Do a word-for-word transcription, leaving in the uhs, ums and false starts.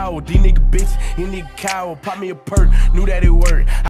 power. These nigga bitch, these nigga coward. Pop me a perk, knew that it worked.